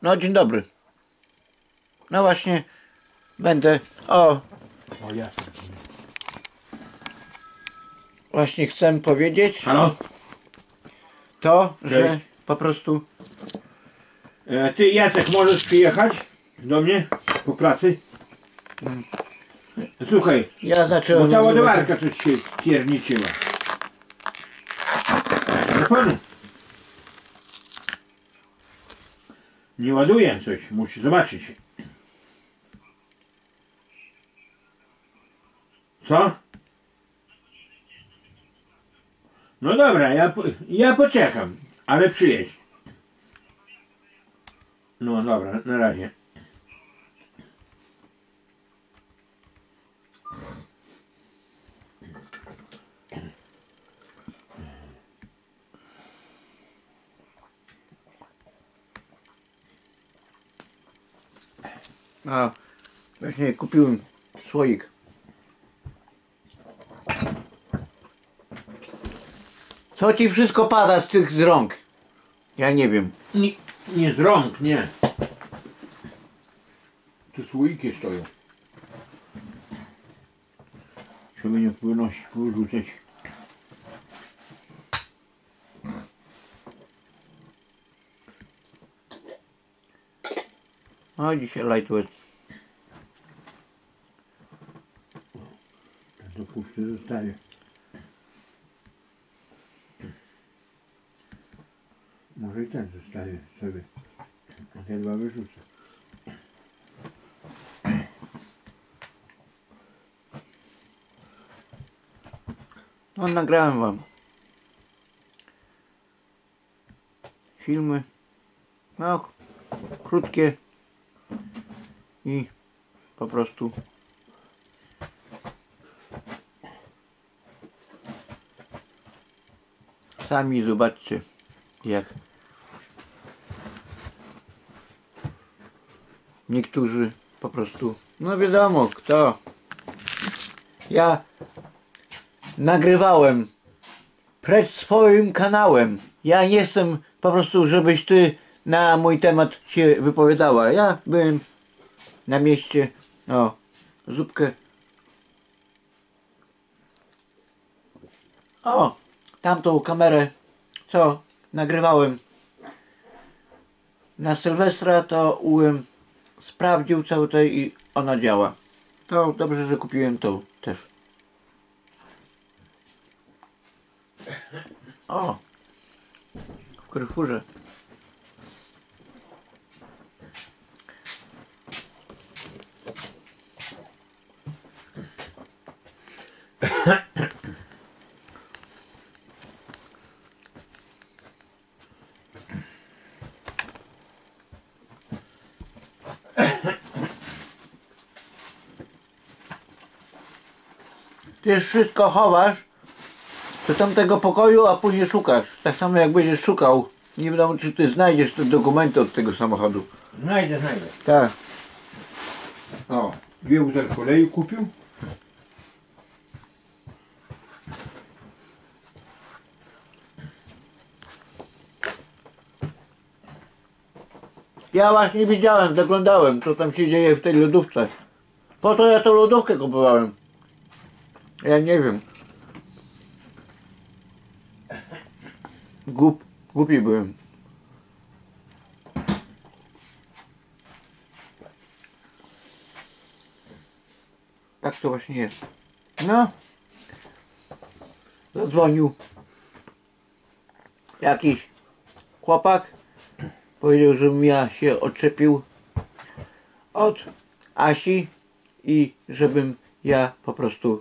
No dzień dobry. No właśnie będę, o jasne. właśnie chcę powiedzieć Halo? to, że Cześć. po prostu Ty Jacek możesz przyjechać do mnie po pracy? Słuchaj, ja zacząłem... bo ta ładowarka coś się pierniczyła. No, nie ładuje coś, musi zobaczyć. Co? No dobra, ja poczekam, ale przyjedź. No dobra, na razie. A właśnie kupiłem słoik. Co ci wszystko pada z tych z rąk? Ja nie wiem. Nie z rąk, nie. Tu słoiki stoją. Żeby nie wynosić, wyrzucać. O, dzisiaj lightweight. To puszczę, zostawię. Może i ten zostawię sobie. A te dwa wyrzucę. No nagrałem wam filmy, no krótkie i po prostu sami zobaczcie, jak niektórzy po prostu, no wiadomo kto. Ja nagrywałem przed swoim kanałem. Ja nie chcę po prostu, żebyś ty na mój temat się wypowiadała. Ja byłem na mieście, o, zupkę. O, tamtą kamerę, co nagrywałem na Sylwestra, to sprawdził cały to i ona działa. To dobrze, że kupiłem tą też. O, w Carrefourze. Ty już wszystko chowasz do tamtego pokoju, a później szukasz. Tak samo jak będziesz szukał. Nie wiadomo, czy ty znajdziesz te dokumenty od tego samochodu. Znajdę. Tak. O, 2 butelki oleju kupił. Ja właśnie widziałem, zaglądałem, co tam się dzieje w tej lodówce. Po to ja tą lodówkę kupowałem. Ja nie wiem. Głupi byłem. Tak to właśnie jest. No. Zadzwonił jakiś chłopak. Powiedział, żebym ja się odczepił od Asi i żebym ja po prostu,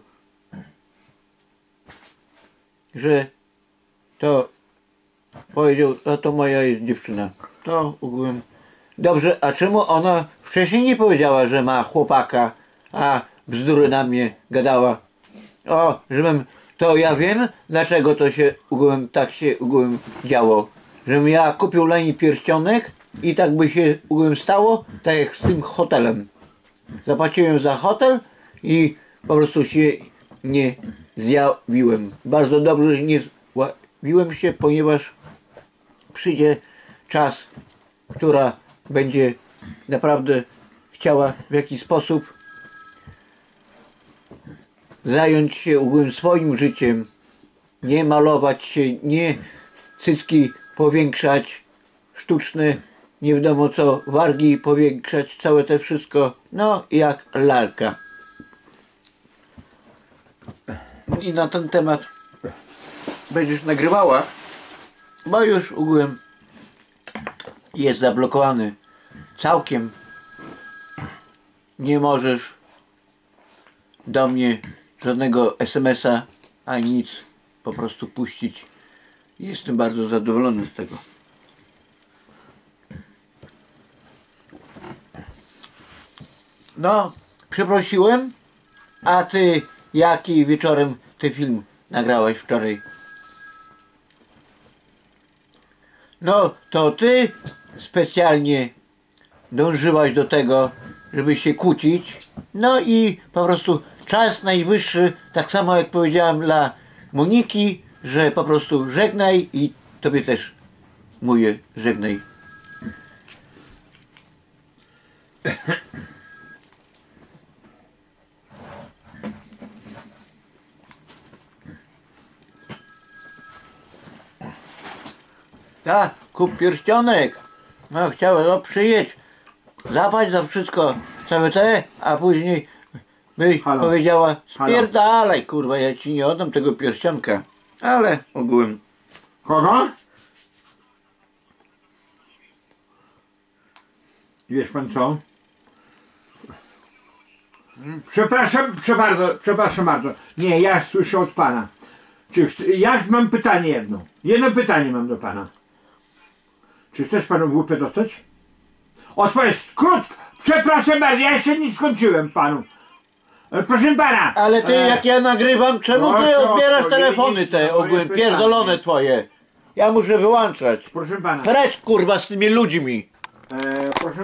że to powiedział, no to moja jest dziewczyna. To ogółem. Dobrze, a czemu ona wcześniej nie powiedziała, że ma chłopaka, a bzdury na mnie gadała? O, żebym, to ja wiem, dlaczego to się ogółem tak się ogółem działo. Żebym ja kupił dla niej pierścionek i tak by się ogółem stało, tak jak z tym hotelem. Zapłaciłem za hotel i po prostu się nie zjawiłem. Bardzo dobrze, że nie zjawiłem się, ponieważ przyjdzie czas, która będzie naprawdę chciała w jakiś sposób zająć się ogółem swoim życiem, nie malować się, nie cycki powiększać, sztuczne, nie wiadomo co, wargi powiększać, całe te wszystko, no jak lalka. I na ten temat będziesz nagrywała, bo już ogółem jest zablokowany całkiem. Nie możesz do mnie żadnego SMS-a ani nic po prostu puścić. Jestem bardzo zadowolony z tego. No, przeprosiłem. A ty jaki wieczorem ten film nagrałeś wczoraj? No, to ty specjalnie dążyłaś do tego, żeby się kłócić. No i po prostu czas najwyższy, tak samo jak powiedziałem dla Moniki, że po prostu żegnaj i tobie też mówię żegnaj. Tak, kup pierścionek. No chciałem przyjść, zapłać za wszystko, całe te, a później byś powiedziała spierdalaj, kurwa, ja ci nie oddam tego pierścionka. Ale ogółem. Kogo? Wiesz pan co? Przepraszam bardzo. Nie, ja słyszę od pana. Ja mam pytanie jedno. Jedno pytanie mam do pana. Czy chcesz panu głupę dostać? Odpowiedz krótko. Przepraszam bardzo, ja jeszcze nie skończyłem panu. Proszę pana. Ale ty jak ja nagrywam, czemu ty odbierasz telefony te ogółem pierdolone twoje? Ja muszę wyłączać. Proszę pana. Precz kurwa z tymi ludźmi. Proszę